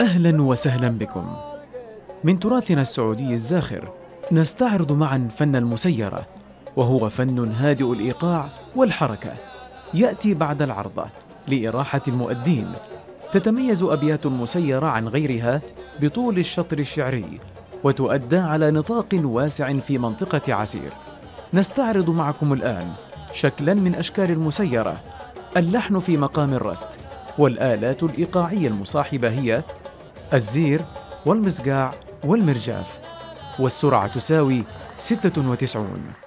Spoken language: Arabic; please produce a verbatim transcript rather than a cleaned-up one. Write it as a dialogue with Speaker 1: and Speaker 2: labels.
Speaker 1: أهلا وسهلا بكم. من تراثنا السعودي الزاخر نستعرض معا فن المسيرة، وهو فن هادئ الإيقاع والحركة، يأتي بعد العرضة لإراحة المؤدين. تتميز أبيات المسيرة عن غيرها بطول الشطر الشعري، وتؤدى على نطاق واسع في منطقة عسير. نستعرض معكم الآن شكلا من أشكال المسيرة. اللحن في مقام الرست، والآلات الإيقاعية المصاحبة هي الزير والمزقاع والمرجاف، والسرعة تساوي ستة وتسعون.